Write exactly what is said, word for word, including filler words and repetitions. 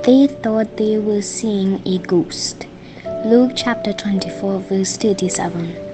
they thought they were seeing a ghost. Luke chapter twenty-four, verse thirty-seven.